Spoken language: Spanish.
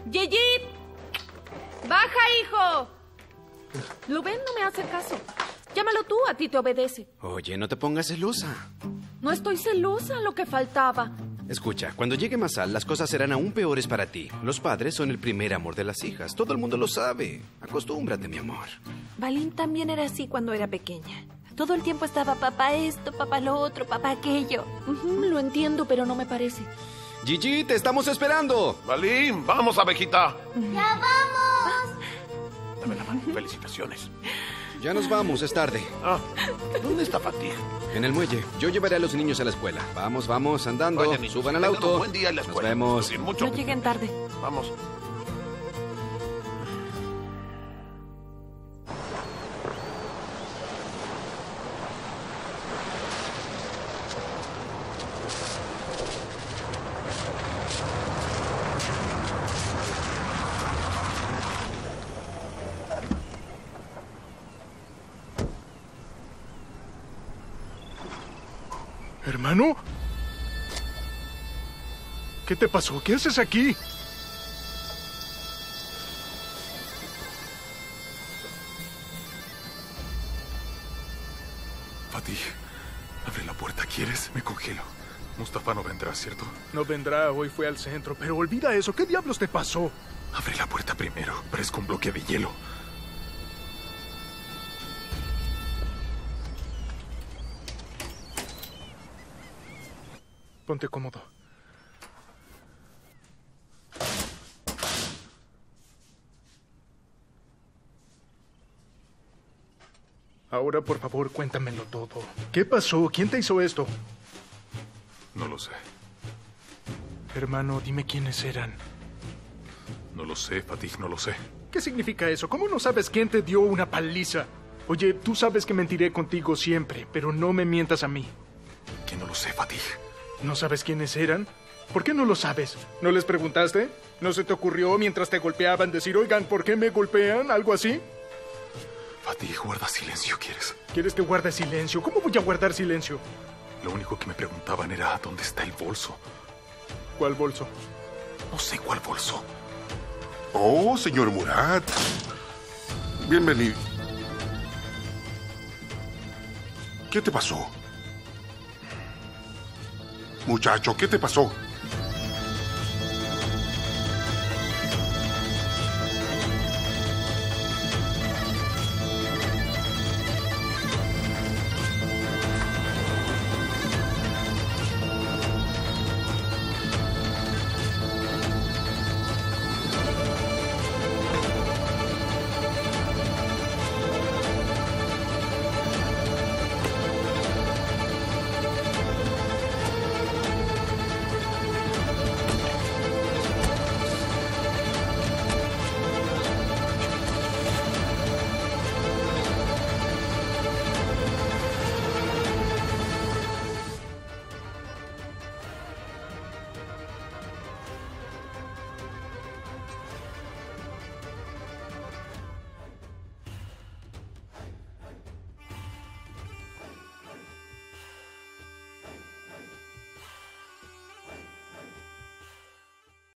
¡Gigi! ¡Baja, hijo! ¿Lo ven? No me hace caso. Llámalo tú, a ti te obedece. Oye, no te pongas celosa. No estoy celosa, lo que faltaba. Escucha, cuando llegue Masal, las cosas serán aún peores para ti. Los padres son el primer amor de las hijas. Todo el mundo lo sabe. Acostúmbrate, mi amor. Balín también era así cuando era pequeña. Todo el tiempo estaba papá esto, papá lo otro, papá aquello. Lo entiendo, pero no me parece. Gigi, te estamos esperando. Balín, vamos, abejita. ¡Ya vamos! Dame la mano. Felicitaciones. Ya nos vamos, es tarde. ¿Dónde está Fatih? En el muelle. Yo llevaré a los niños a la escuela. Vamos, vamos, andando. Vaya, niños, Suban al tengan auto. un buen día en la escuela. Nos vemos. Estudien mucho. No lleguen tarde. Vamos. ¿Hermano? ¿Qué te pasó? ¿Qué haces aquí? Fatih, abre la puerta, ¿quieres? Me congelo. Mustafa no vendrá, ¿cierto? No vendrá, hoy fue al centro, pero olvida eso. ¿Qué diablos te pasó? Abre la puerta primero. Parezco un bloque de hielo. Ponte cómodo. Ahora, por favor, cuéntamelo todo. ¿Qué pasó? ¿Quién te hizo esto? No lo sé. Hermano, dime quiénes eran. No lo sé, Fatih, no lo sé. ¿Qué significa eso? ¿Cómo no sabes quién te dio una paliza? Oye, tú sabes que mentiré contigo siempre, pero no me mientas a mí. Que no lo sé, Fatih. ¿No sabes quiénes eran? ¿Por qué no lo sabes? ¿No les preguntaste? ¿No se te ocurrió mientras te golpeaban decir, oigan, ¿por qué me golpean? ¿Algo así? Fatih, guarda silencio, ¿quieres? ¿Quieres que guarde silencio? ¿Cómo voy a guardar silencio? Lo único que me preguntaban era ¿dónde está el bolso? ¿Cuál bolso? No sé cuál bolso. Oh, señor Murad. Bienvenido. ¿Qué te pasó? Muchacho, ¿qué te pasó?